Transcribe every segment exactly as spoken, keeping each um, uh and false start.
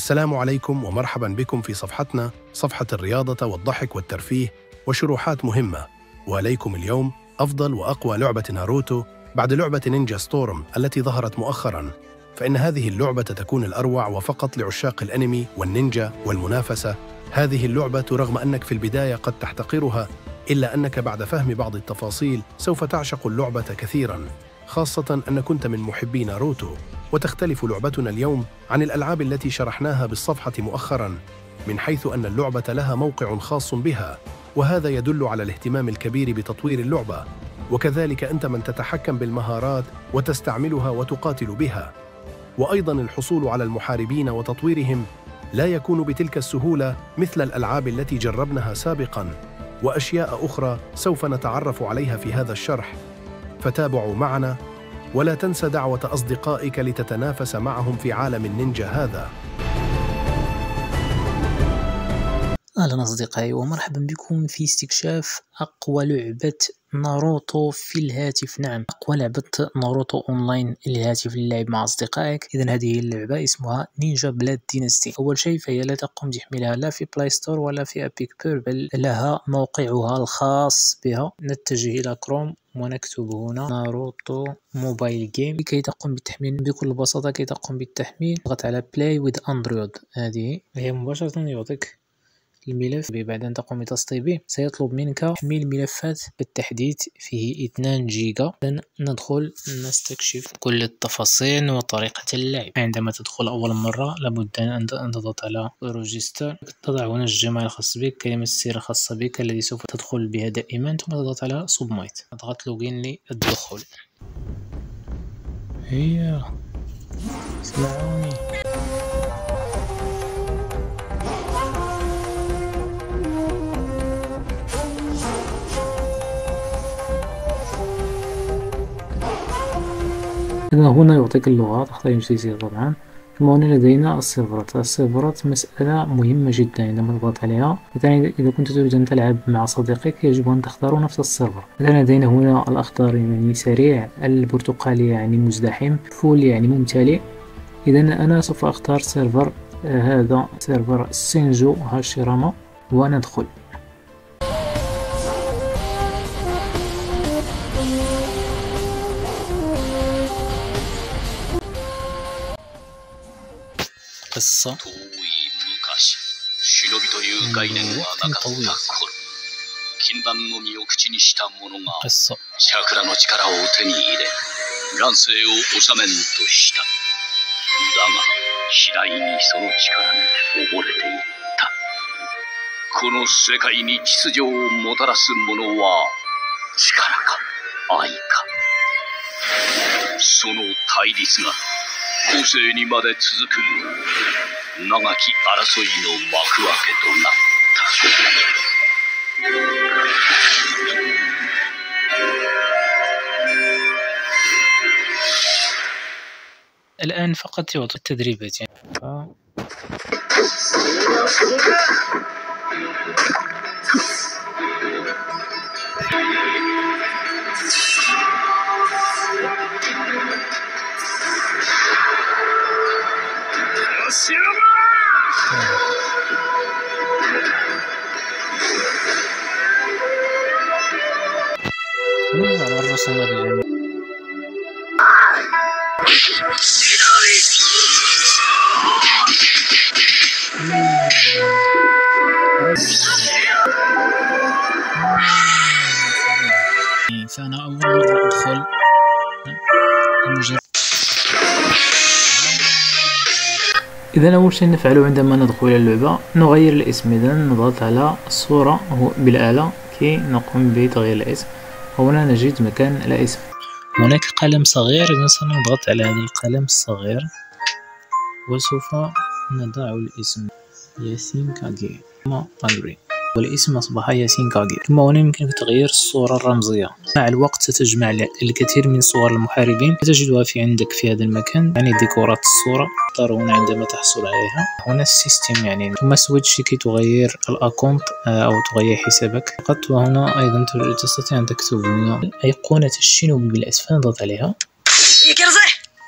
السلام عليكم ومرحبا بكم في صفحتنا، صفحة الرياضة والضحك والترفيه وشروحات مهمة. وعليكم اليوم أفضل وأقوى لعبة ناروتو بعد لعبة نينجا ستورم التي ظهرت مؤخراً، فإن هذه اللعبة تكون الأروع وفقط لعشاق الأنمي والنينجا والمنافسة. هذه اللعبة رغم أنك في البداية قد تحتقرها، إلا أنك بعد فهم بعض التفاصيل سوف تعشق اللعبة كثيراً، خاصة أن كنت من محبي ناروتو. وتختلف لعبتنا اليوم عن الألعاب التي شرحناها بالصفحة مؤخراً، من حيث أن اللعبة لها موقع خاص بها، وهذا يدل على الاهتمام الكبير بتطوير اللعبة، وكذلك أنت من تتحكم بالمهارات وتستعملها وتقاتل بها. وأيضاً الحصول على المحاربين وتطويرهم لا يكون بتلك السهولة مثل الألعاب التي جربناها سابقاً، وأشياء أخرى سوف نتعرف عليها في هذا الشرح، فتابعوا معنا ولا تنسى دعوة أصدقائك لتتنافس معهم في عالم النينجا هذا. أهلا أصدقائي ومرحبا بكم في استكشاف أقوى لعبة ناروتو في الهاتف. نعم، أقوى لعبة ناروتو أونلاين للهاتف للعب مع أصدقائك. إذن هذه اللعبة اسمها نينجا بلاد دينستي. أول شيء فهي لا تقوم بتحميلها لا في بلاي ستور ولا في أبيك بير، بل لها موقعها الخاص بها. نتجه إلى كروم ونكتب هنا ناروتو موبايل جيم لكي تقوم بالتحميل بكل بساطة. كي تقوم بالتحميل اضغط على بلاي وذ أندرويد، هذه هي مباشرة يعطيك الملف. بعد أن تقوم بتسطيبه سيطلب منك تحميل ملفات بالتحديث فيه اثنين جيجا. ندخل نستكشف كل التفاصيل وطريقة اللعب. عندما تدخل أول مرة لابد أن تضغط على ريجستر، تضع هنا الجمال الخاص بك، كلمة السر الخاصة بك الذي سوف تدخل بها دائما، ثم تضغط على سبميت، تضغط لوجين للدخول. هيا اسمعوني. إذا هنا يعطيك اللغات، اختار الإنجليزية طبعا. ثم هنا لدينا السيرفرات. السيرفرات مسألة مهمة جدا عندما تضغط عليها. مثلا إذا كنت تريد أن تلعب مع صديقك يجب أن تختاروا نفس السيرفر. مثلا لدينا هنا الأخضر يعني سريع، البرتقالي يعني مزدحم، فول يعني ممتلئ. إذا أنا سوف أختار سيرفر آه هذا سيرفر سينجو هاشيراما وندخل. قصة وقت طويل. قصة الآن فقط يعطي التدريبات يعني. ف... فأنا أول مرة أدخل المجرد. إذا أول شيء نفعله عندما ندخل إلى اللعبة نغير الاسم. إذا نضغط على الصورة بالآلة كي نقوم بتغيير الاسم. هنا نجد مكان الاسم، هناك قلم صغير. إذا سنضغط على هذا القلم الصغير وسوف نضع الاسم ياسين كاغي ما أدري، والاسم أصبح ياسين كاغي. ثم هنا يمكنك تغيير الصورة الرمزية. مع الوقت ستجمع الكثير من صور المحاربين تجدها في عندك في هذا المكان، يعني ديكورات الصورة. تختار هنا عندما تحصل عليها. هنا السيستم يعني، ثم سويتش كي تغير الأكونت أو تغير حسابك فقط. وهنا أيضا تستطيع أن تكتب هنا أيقونة الشينوبي بالأسفل، نضغط عليها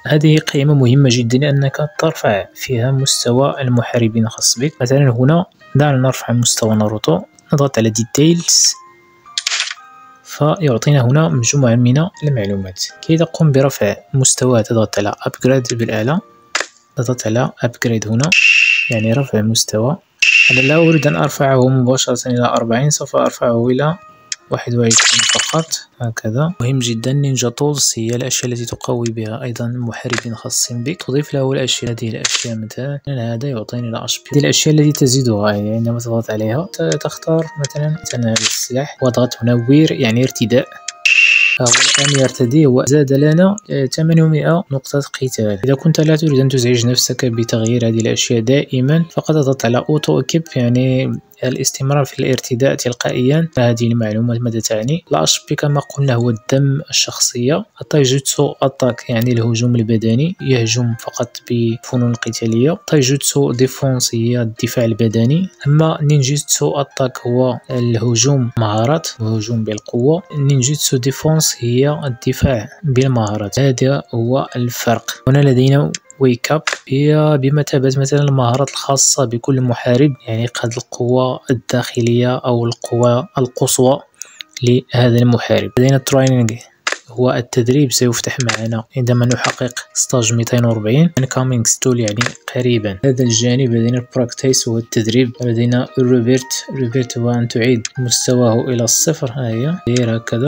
هذه قيمة مهمة جدا لأنك ترفع فيها مستوى المحاربين الخاص بك. مثلا هنا دعنا نرفع مستوى ناروتو، نضغط على ديتيلز فيعطينا هنا مجموعة من المعلومات. كي تقوم برفع مستوى تضغط على أبجريد بالأعلى، نضغط على أبجريد هنا يعني رفع مستوى. أنا لا أريد أن أرفعه مباشرة إلى أربعين، سوف أرفعه إلى واحد وعشرين فقط هكذا. مهم جدا نينجا تولز هي الأشياء التي تقوي بها أيضا المحاربين الخاصين بك، تضيف له الأشياء. هذه الأشياء مثلا هذا يعطيني الأش بي. هذه الأشياء التي تزيدها يعني عندما تضغط عليها تختار مثلا تناول السلاح واضغط هنا وير يعني ارتداء، فهو الآن يرتدي وزاد لنا ثمانمائة نقطة قتال. إذا كنت لا تريد أن تزعج نفسك بتغيير هذه الأشياء دائما فقط اضغط على أوتو إكيب يعني الاستمرار في الارتداء تلقائيا. هذه المعلومات ماذا تعني؟ الأش بي كما قلنا هو الدم الشخصية. التايجوتسو أتاك يعني الهجوم البدني، يهجم فقط بفنون القتالية. تايجوتسو ديفونس هي الدفاع البدني. أما نينجوتسو أتاك هو الهجوم مهارات وهجوم بالقوة. نينجوتسو ديفونس هي الدفاع بالمهارات. هذا هو الفرق. هنا لدينا ويك اب هي بمثابة مثلا المهارات الخاصة بكل محارب، يعني قد القوة الداخلية أو القوة القصوى لهذا المحارب. لدينا ترايننج هو التدريب، سيفتح معنا عندما نحقق ستاج مئتين وأربعين. انكامينج ستول يعني قريبا. هذا الجانب لدينا البراكتيس هو التدريب. لدينا روبرت، روبرت هو أن تعيد مستواه إلى الصفر. ها هي غير هكذا.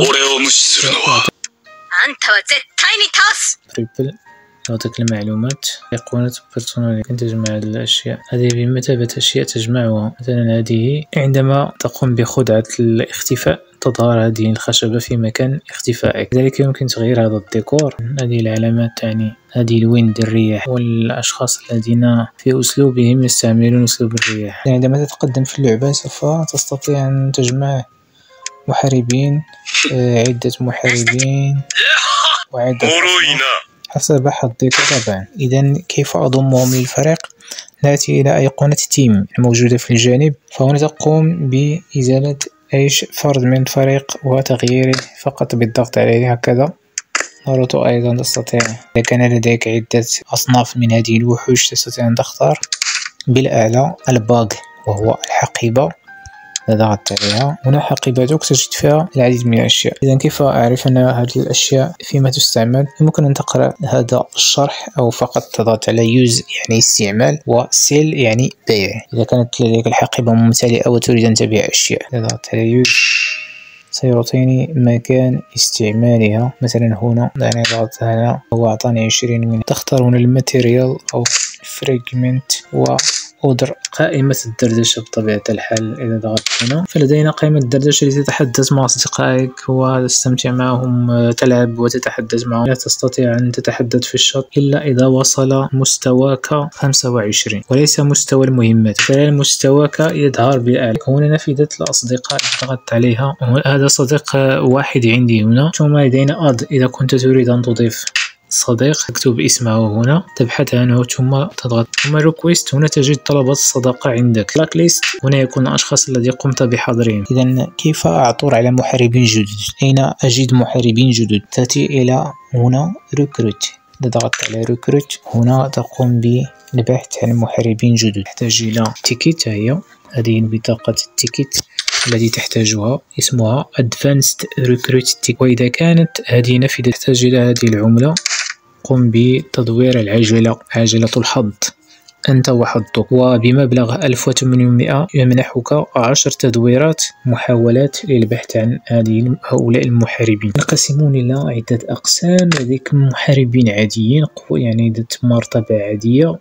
تريبل يعطيك المعلومات. أيقونة بيرسونال تجمع هذه الأشياء. هذه بمثابة أشياء تجمعها. مثلا هذه عندما تقوم بخدعة الاختفاء تظهر هذه الخشبة في مكان اختفائك. لذلك يمكن تغيير هذا الديكور. هذه العلامات تعني هذه الويند الرياح، والأشخاص الذين في أسلوبهم يستعملون أسلوب الرياح. عندما تتقدم في اللعبة سوف تستطيع أن تجمع محاربين، عدة محاربين وعدة حسب حظك طبعا. إذا كيف أضمهم للفريق؟ نأتي إلى أيقونة تيم الموجودة في الجانب، فهنا تقوم بإزالة أي فرد من الفريق وتغييره فقط بالضغط عليه هكذا. ناروتو أيضا تستطيع إذا كان لديك عدة أصناف من هذه الوحوش تستطيع أن تختار. بالأعلى الباغ وهو الحقيبة، ضغطت عليها هنا حقيبتك تجد فيها العديد من الأشياء. إذا كيف أعرف أن هذه الأشياء فيما تستعمل؟ يمكن أن تقرأ هذا الشرح أو فقط تضغط على يوز يعني استعمال وسيل يعني بيع. إذا كانت لديك الحقيبة ممتلئة وتريد أن تبيع أشياء تضغط على يوز سيعطيني مكان استعمالها. مثلا هنا يعني ضغطت هنا هو أعطاني عشرين من. تختار هنا الماتيريال أو فريجمنت و أودر قائمة الدردشة بطبيعة الحال. إذا ضغطت هنا فلدينا قائمة الدردشة لتتحدث مع أصدقائك وتستمتع معهم، تلعب وتتحدث معهم. لا تستطيع أن تتحدث في الشط إلا إذا وصل مستواك خمسة وعشرين وليس مستوى المهمات. فلا مستواك يظهر بالأعلى. هنا نافذة الأصدقاء ضغطت عليها. هذا صديق واحد عندي هنا. ثم لدينا أد إذا كنت تريد أن تضيف صديق تكتب اسمه هنا، تبحث عنه ثم تضغط. ثم ريكويست هنا تجد طلبات الصداقة عندك. بلاك ليست هنا يكون الأشخاص الذي قمت بحضرهم. إذا كيف أعثر على محاربين جدد؟ أين أجد محاربين جدد؟ تأتي إلى هنا ريكروت، ضغطت على ريكروت هنا تقوم بالبحث عن محاربين جدد. تحتاج إلى تيكيت، هي هذه بطاقة التيكيت التي تحتاجها اسمها Advanced Recruit Ticket. وإذا كانت هذه نافذة تحتاج إلى هذه العملة قم بتدوير العجلة، عجلة الحظ أنت وحظك، وبمبلغ ألف وثمانمائة يمنحك عشر تدويرات محاولات للبحث عن هذه هؤلاء المحاربين. ينقسمون إلى عدة أقسام. لديك محاربين عاديين يعني ذات مرتبة عادية،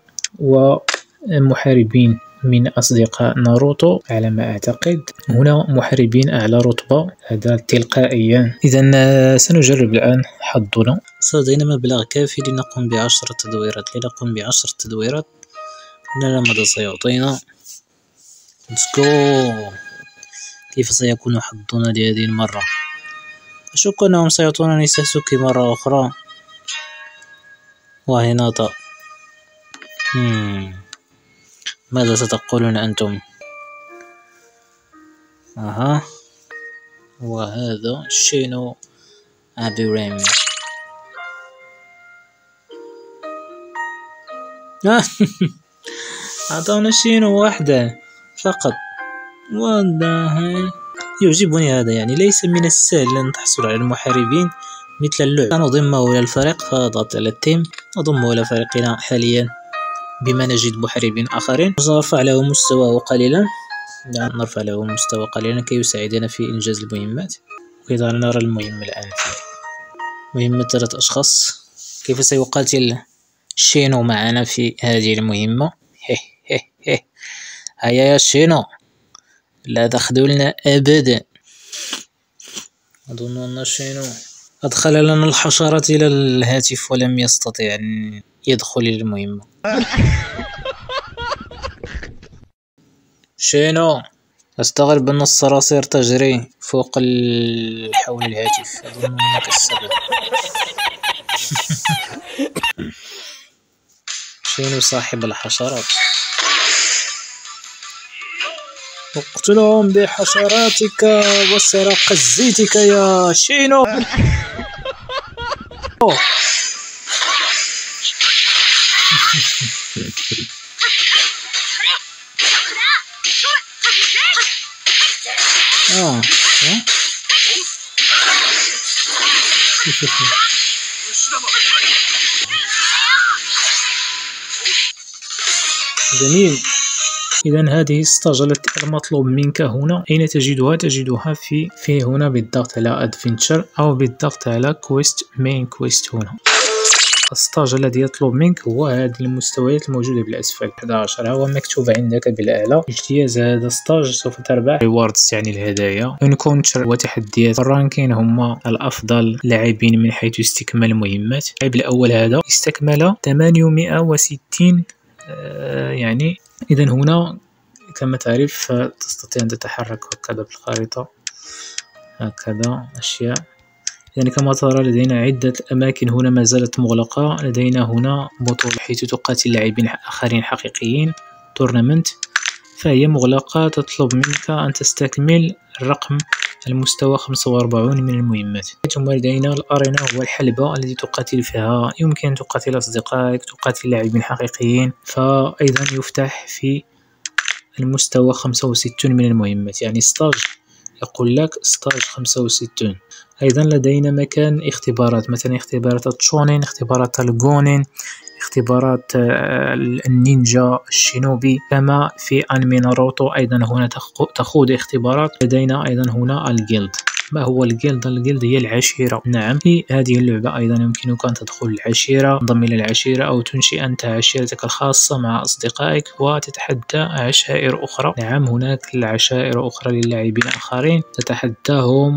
ومحاربين من أصدقاء ناروتو على ما أعتقد. هنا محاربين أعلى رتبة هذا تلقائيا. إذا سنجرب الآن حظنا. لدينا مبلغ كافي لنقوم بعشر تدويرات. لنقوم بعشر تدويرات نرى ماذا سيعطينا. Let's go. كيف سيكون حظنا لهذه المرة؟ أشك أنهم سيعطونني ساسوكي مرة أخرى وهيناتا. hmm. ماذا ستقولون أنتم؟ أها، وهذا شينو أبيريم. أعطونا شينو واحدة فقط. والله يعجبني هذا، يعني ليس من السهل أن تحصل على المحاربين مثل اللعب. نضمه إلى الفريق، فاضغط على التيم نضمه إلى فريقنا حاليا بما نجد محاربين آخرين. نرفع له مستواه قليلا، نرفع له مستوى قليلا كي يساعدنا في إنجاز المهمات. وإذا نرى المهمة الآن، مهمة ثلاث أشخاص. كيف سيقاتل شينو معنا في هذه المهمة؟ هيه هيه هيه. هيا يا شينو، لا تخذلنا أبدا. أظن أن شينو أدخل لنا الحشرات إلى الهاتف ولم يستطع أن يدخل إلى المهمة. شينو، أستغرب أن الصراصير تجري فوق حول الهاتف، أظن أنك السبب. شينو صاحب الحشرات، اقتلهم بحشراتك وسرق زيتك يا شينو. آه. جميل. إذن هذه الستاج المطلوب منك هنا، أين تجدها؟ تجدها في في هنا بالضغط على Adventure أو بالضغط على Quest Main Quest. هنا الستاج الذي يطلب منك هو هذه المستويات الموجودة بالأسفل، أحد عشر هو مكتوب عندك بالأعلى. اجتياز هذا الستاج سوف تربح ريواردز، يعني الهدايا. انكونتر وتحديات. الرانكين هما الأفضل لاعبين من حيث استكمال المهمات. اللاعب الأول هذا استكمل ثمانمائة وستين، آه يعني إذن هنا كما تعرف تستطيع أن تتحرك هكذا بالخريطة، هكذا أشياء. يعني كما ترى لدينا عدة أماكن هنا ما زالت مغلقة. لدينا هنا بطولة حيث تقاتل لاعبين آخرين حقيقيين، تورنمنت، فهي مغلقة. تطلب منك أن تستكمل الرقم المستوى خمسة وأربعين من المهمات. ثم لدينا الأرينا، هو الحلبة التي تقاتل فيها، يمكن تقاتل أصدقائك، تقاتل لاعبين حقيقيين، فأيضا يفتح في المستوى خمسة وستين من المهمات، يعني ستاج يقول لك ستاج خمسة وستين. أيضا لدينا مكان اختبارات، مثلا اختبارات التشونين، اختبارات الجونين، اختبارات النينجا الشينوبي، كما في أنمي ناروتو أيضا هنا تخوض اختبارات. لدينا أيضا هنا الجيلد. ما هو الجيلد؟ الجيلد هي العشيرة. نعم، في هذه اللعبة أيضا يمكنك أن تدخل العشيرة، تنضم إلى العشيرة أو تنشئ أنت عشيرتك الخاصة مع أصدقائك وتتحدى عشائر أخرى. نعم، هناك العشائر أخرى للاعبين آخرين تتحداهم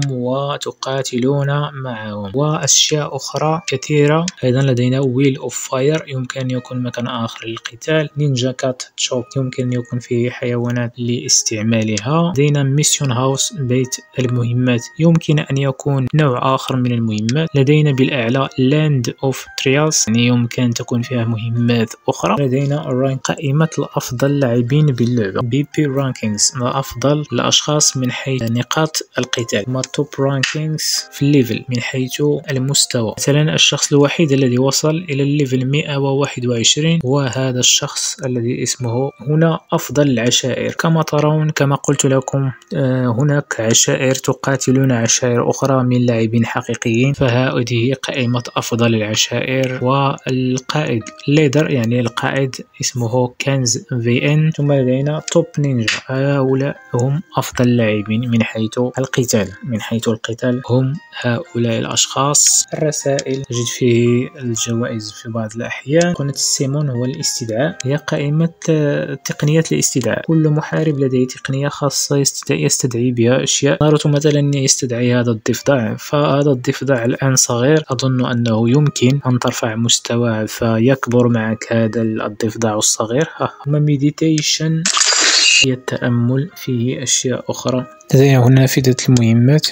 وتقاتلون معهم، وأشياء أخرى كثيرة. أيضا لدينا ويل أوف فاير، يمكن أن يكون مكان آخر للقتال. نينجا كات شوب، يمكن أن يكون فيه حيوانات لاستعمالها. لدينا ميسيون هاوس، بيت المهمات، يمكن أن يكون نوع آخر من المهمات. لدينا بالأعلى لاند أوف تريالز، يعني يمكن أن تكون فيها مهمات أخرى. لدينا الرانك، قائمة الأفضل لاعبين باللعبة، بي بي رانكينجز، أفضل الأشخاص من حيث نقاط القتال، ما توب رانكينجز في الليفل من حيث المستوى. مثلا الشخص الوحيد الذي وصل إلى الليفل مئة وواحد وعشرين وهذا الشخص الذي اسمه هنا أفضل العشائر. كما ترون، كما قلت لكم، هناك عشائر تقاتلون عشائر أخرى من لاعبين حقيقيين، فهذه قائمة أفضل العشائر. والقائد ليدر، يعني القائد اسمه كنز في ان. ثم لدينا توب نينجا، هؤلاء هم أفضل اللاعبين من حيث القتال، من حيث القتال هم هؤلاء الأشخاص. الرسائل تجد فيه الجوائز في بعض الأحيان. قناة السيمون هو الاستدعاء، هي قائمة تقنيات الاستدعاء. كل محارب لديه تقنية خاصة يستدعي بها أشياء. ناروتو مثلا يستدعي هذا الضفدع، فهذا الضفدع الآن صغير، أظن أنه يمكن أن ترفع مستواه فيكبر معك هذا الضفدع الصغير. أما ميديتيشن هي التأمل، فيه أشياء أخرى. لدينا هنا نافذة المهمات.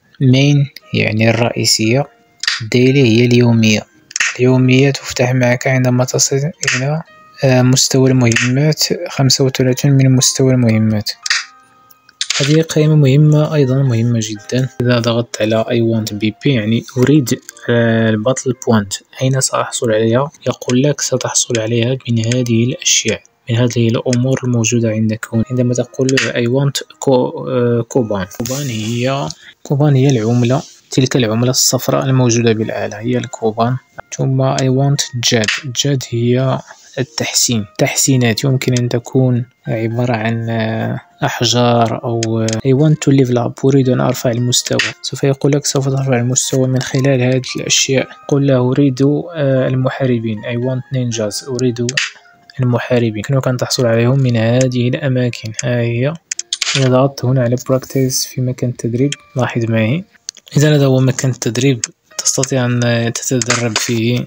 مين يعني الرئيسية. ديلي هي اليومية. اليومية تفتح معك عندما تصل إلى مستوى المهمات خمسة وثلاثين من مستوى المهمات. هذه قائمة مهمة أيضا، مهمة جدا. إذا ضغطت على I want بي بي يعني أريد الباتل بوينت، أين سأحصل عليها؟ يقول لك ستحصل عليها من هذه الأشياء، من هذه الأمور الموجودة عندك هنا. عندما تقول I want كوبان، كوبان هي كوبان هي العملة، تلك العملة الصفراء الموجودة بالأعلى هي الكوبان. ثم I want جاد، جاد هي التحسين، تحسينات يمكن أن تكون عبارة عن أحجار أو I want to level up، أريد أن أرفع المستوى. سوف يقول لك سوف ترفع المستوى من خلال هذه الأشياء. قل له أريد المحاربين I want ninjas، أريد المحاربين، يمكنك أن تحصل عليهم من هذه الأماكن. ها هي. إذا ضغطت هنا على براكتس في مكان التدريب، لاحظ معي، إذا هذا هو مكان التدريب تستطيع أن تتدرب فيه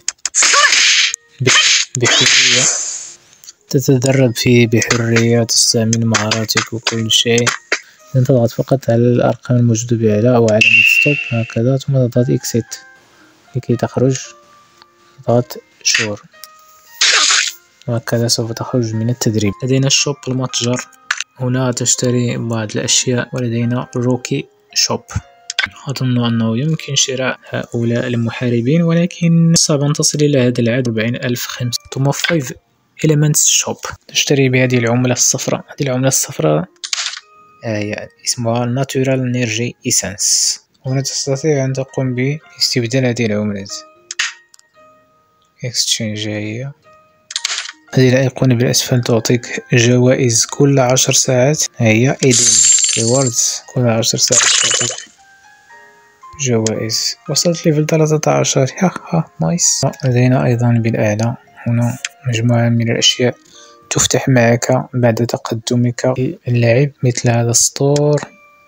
بحرية، تتدرب فيه بحرية، تستعمل مهاراتك وكل شيء. إذا تضغط فقط على الأرقام الموجودة بأعلى أو علامة ستوب هكذا، ثم تضغط إكسيت لكي تخرج، تضغط شور، وهكذا سوف تخرج من التدريب. لدينا الشوب المتجر، هنا تشتري بعض الأشياء، ولدينا روكي شوب. أظن أنه يمكن شراء هؤلاء المحاربين، ولكن صعب أن تصل إلى هذا العدد، أربعين ألف خمسة. ثم فايف إليمنتس شوب، تشتري بهذه العملة الصفراء. هذه العملة الصفراء آه اسمها ناتورال انرجي إيسانس. هنا تستطيع أن تقوم باستبدال هذه العملات. اكستشينج هي هذه الأيقونة بالأسفل تعطيك جوائز كل عشر ساعات. هي ايدن ريواردز، كل عشر ساعات تعطيك جوائز. وصلت ليفل ثلاثة عشر، ها ها نايس. لدينا أيضا بالأعلى هنا مجموعة من الأشياء تفتح معك بعد تقدمك في اللعب، مثل هذا السطور.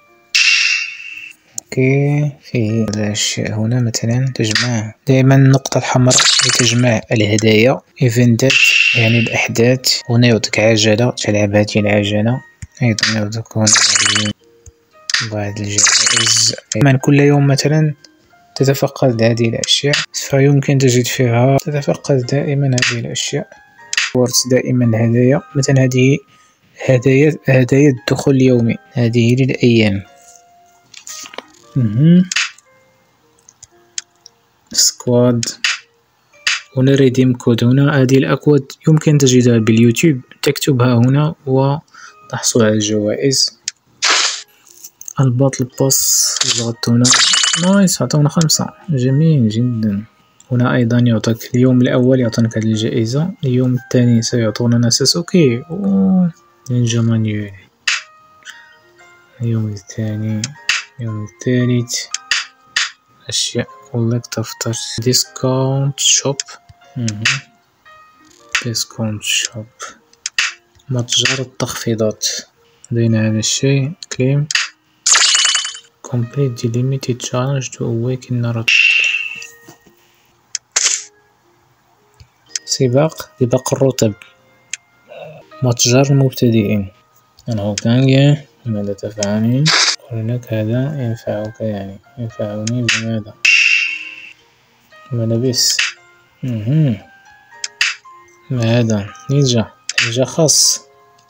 اوكي، فيه الأشياء هنا مثلا تجمع دائما النقطة الحمراء لتجمع الهدايا، ايفنتات يعني الأحداث. هنا يعطيك عجلة تلعب هذه العجلة، أيضا يعطيك هنا بعض الجوائز. من كل يوم مثلا تتفقد هذه الأشياء، فيمكن تجد فيها تتفقد دائما هذه الأشياء. ورث دائما هدايا، مثلا هذه هدايا هدايا الدخول اليومي، هذه للأيام. سكواد، هنا ريديم كود. هنا هذه الأكواد يمكن تجدها باليوتيوب، تكتبها هنا وتحصل على الجوائز. الباتل باس، ضغطت هنا نايس، عطونا خمسة، جميل جدا. هنا أيضا يعطيك اليوم الأول يعطونك هذه الجائزة، اليوم الثاني سيعطوننا ساسوكي أوه نينجا مانيوال، اليوم الثاني، اليوم الثالث أشياء كولكت أفتر ديسكاونت شوب. ديسكاونت شوب، متجر التخفيضات. لدينا هذا الشيء كليم complete the limited challenge to awaken Naruto. سباق سباق الرتب، متجر المبتدئين. أنا هوكانجي، ماذا تفعلني؟ أقول لك هذا ينفعك، يعني ينفعني بماذا؟ ملابس. ما هذا؟ نينجا، نينجا خاص.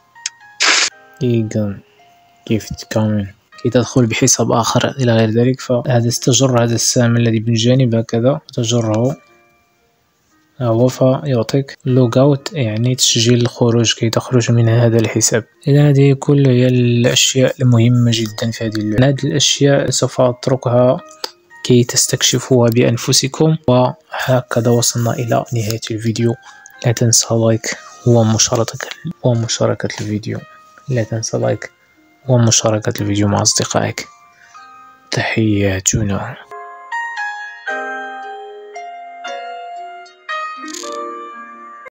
إيجان gift coming، كي تدخل بحساب آخر إلى غير ذلك. فهذا استجر هذا السهم الذي بالجانب هكذا، تجره هو فيعطيك لوج اوت، يعني تسجيل الخروج كي تخرج من هذا الحساب. إذا هذه كل هي الأشياء المهمة جدا في هذه اللعبة. هذه الأشياء سوف أتركها كي تستكشفوها بأنفسكم. وهكذا وصلنا إلى نهاية الفيديو. لا تنسى لايك ومشاركة ومشاركة الفيديو لا تنسى لايك ومشاركة الفيديو مع أصدقائك. تحياتنا.